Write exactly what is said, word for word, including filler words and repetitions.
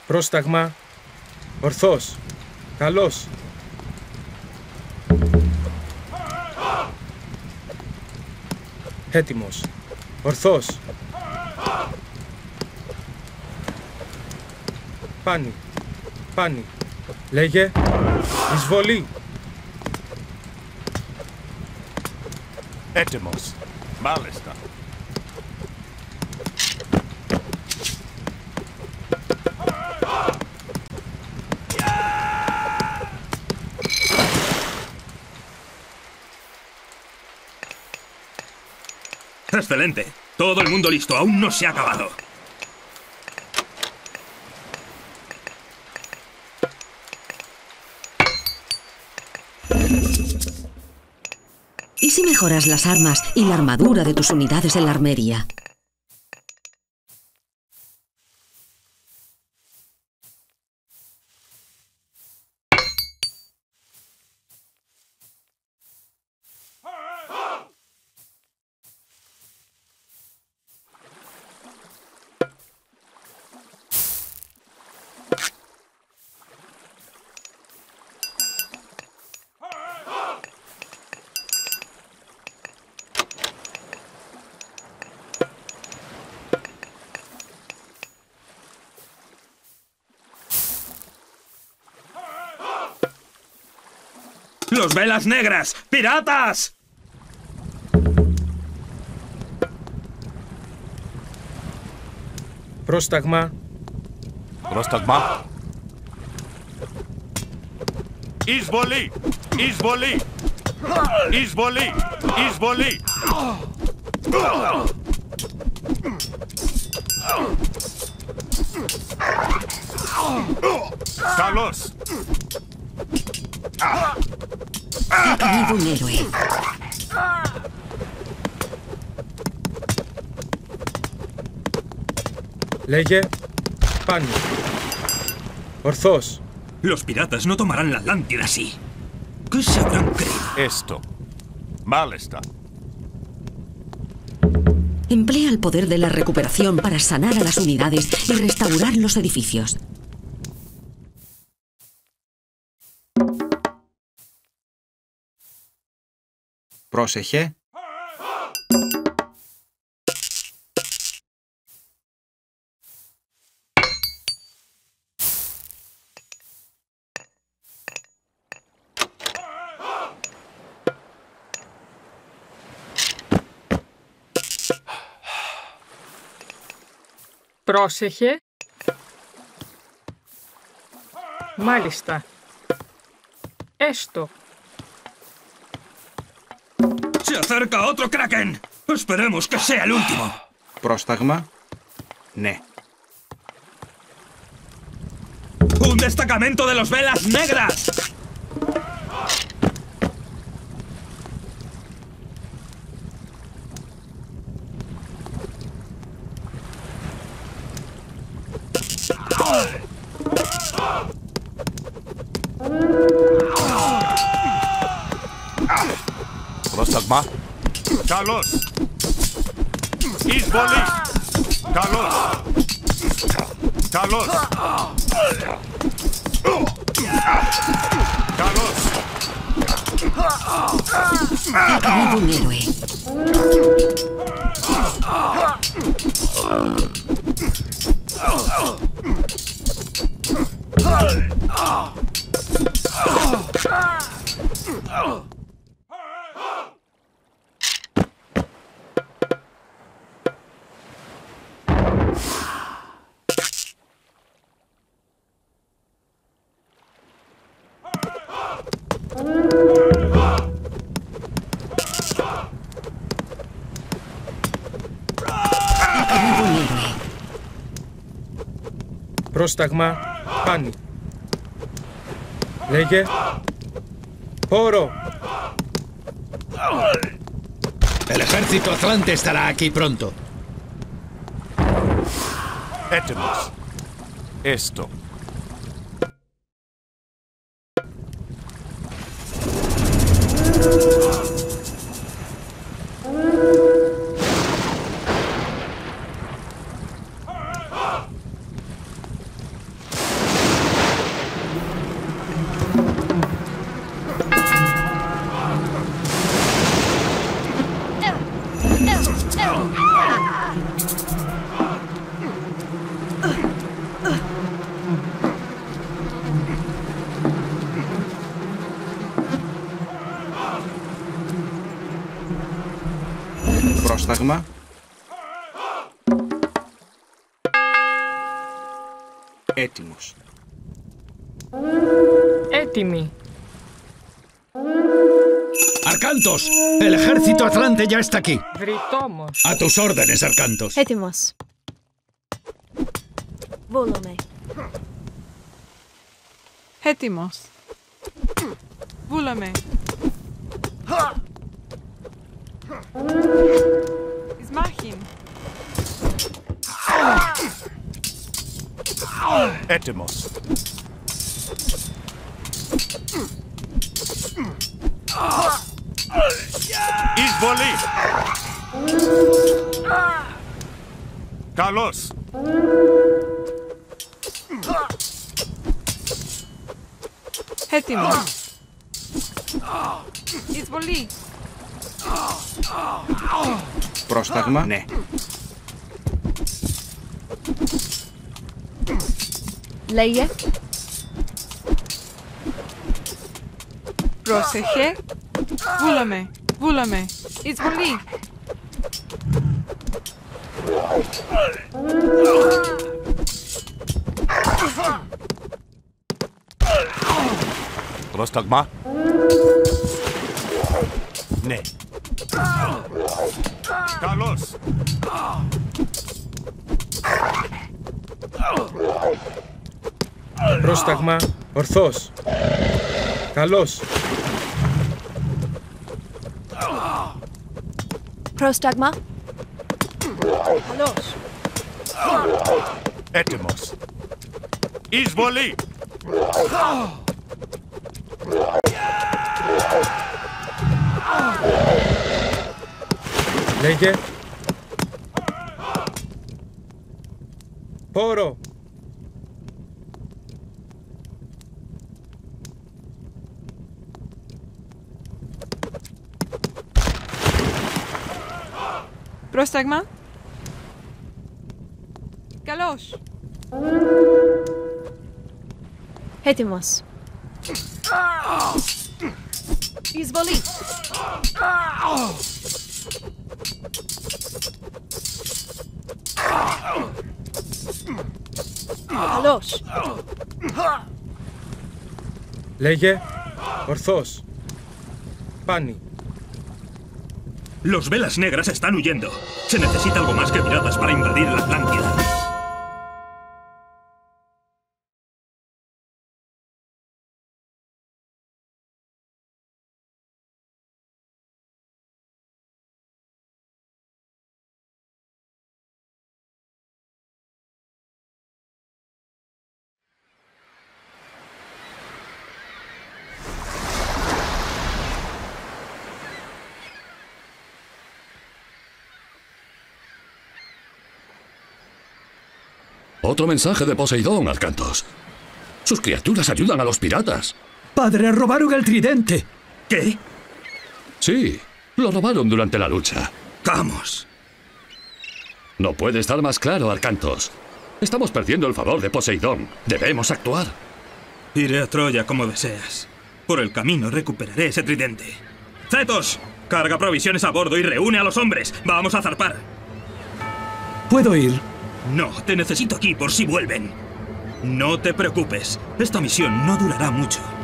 Πρόσταγμα. Ορθός. Καλός. Έτοιμος. Ορθός. Πάνι. Πάνι. Λέγε. Εισβολή. Έτοιμος. Μάλιστα. ¡Excelente! Todo el mundo listo. Aún no se ha acabado. ¿Y si mejoras las armas y la armadura de tus unidades en la armería? ¡Los velas negras! ¡Piratas! Πρόσταγμα. Πρόσταγμα. Εισβολή! Εισβολή! Εισβολή! Εισβολή! Καλώς! Ha caído un héroe. Λέγε. Πάνι. Ορθός. Los piratas no tomarán la Atlántida así. ¿Qué se habrán creído? Esto. Μάλιστα. Emplea el poder de la recuperación para sanar a las unidades y restaurar los edificios. Πρόσεχε. Πρόσεχε. Μάλιστα. Έστω. ¡Se acerca otro Kraken! Esperemos que sea el último. Πρόσταγμα. Ναι. ¡Un destacamento de los velas negras! Πρόσταγμα. Καλώς. Εισβολή. Καλώς. Καλώς. Καλώς. Ha caído un héroe. Πρόσταγμα. Πάνι. Λέγε. Πόρο. El ejército atlante estará aquí pronto. Έτοιμος. Έστω. Πρόσταγμα. Έτοιμος. Έτοιμη. Arcantos, el ejército atlante ya está aquí. Βρυτόμος. A tus órdenes, Arcantos. Έτοιμος. Βούλομαι. Έτοιμος. Βούλαμε. Εις μάχην. Έτοιμος. Εισβολή. Καλώς. Έτοιμος. Εισβολή. Πρόσταγμα. Ναι. Λέγε. Πρόσεχε. Βούλαμε. Βούλαμε. Εισβολή. Πρόσταγμα. Ναι. Καλώς. Πρόσταγμα ορθός. Καλώς. Πρόσταγμα. Καλώς. Έτοιμος. Εισβολή. Λέγε. Πόρο. Πρόσταγμα. Καλώς. Έτοιμος. Εισβολή. Καλώς. Λέγε. Ορθός. Πάνι. Los velas negras están huyendo. Se necesita algo más que piratas para invadir la Atlántida. Otro mensaje de Poseidón, Arcantos. Sus criaturas ayudan a los piratas. Padre, robaron el tridente. ¿Qué? Sí, lo robaron durante la lucha. ¡Vamos! No puede estar más claro, Arcantos. Estamos perdiendo el favor de Poseidón. Debemos actuar. Iré a Troya como deseas. Por el camino recuperaré ese tridente. ¡Cetos! Carga provisiones a bordo y reúne a los hombres. ¡Vamos a zarpar! ¿Puedo ir? No, te necesito aquí por si vuelven. No te preocupes. Esta misión no durará mucho.